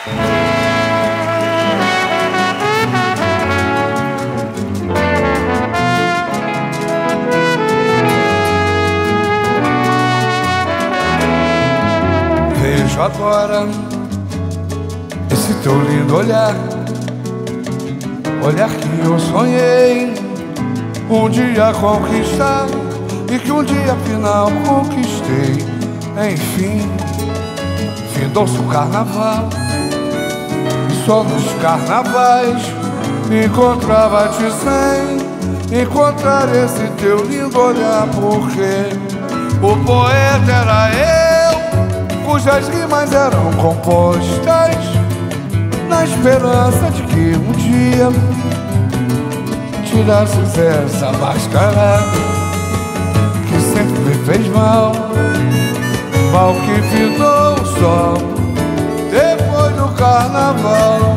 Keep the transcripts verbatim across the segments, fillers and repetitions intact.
Vejo agora esse teu lindo olhar, olhar que eu sonhei um dia conquistar e que um dia afinal conquistei. Enfim, findou-se o carnaval e só nos carnavais me encontrava-te sem encontrar esse teu lindo olhar, porque o poeta era eu, cujas rimas eram compostas na esperança de que um dia tirasses essa máscara que sempre me fez mal, mal que fitou o sol depois do carnaval.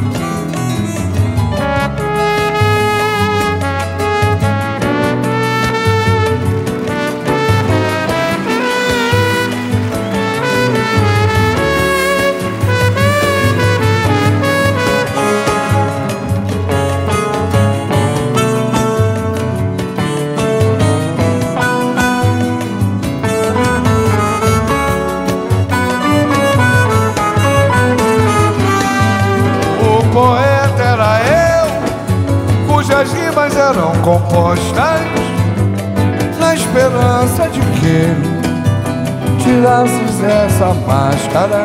O poeta era eu, cujas rimas eram compostas na esperança de que tirasses essa máscara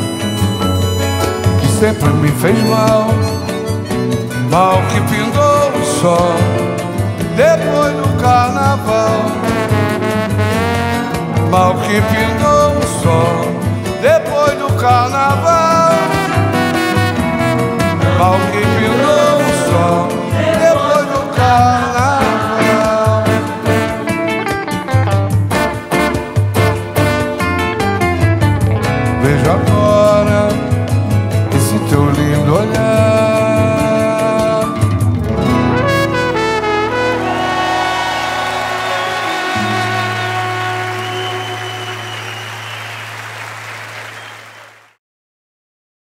que sempre me fez mal, mal que pindou o sol depois do carnaval, mal que pindou o sol depois do carnaval, mal que pindou o sol depois do carnaval. Vejo agora esse teu lindo olhar,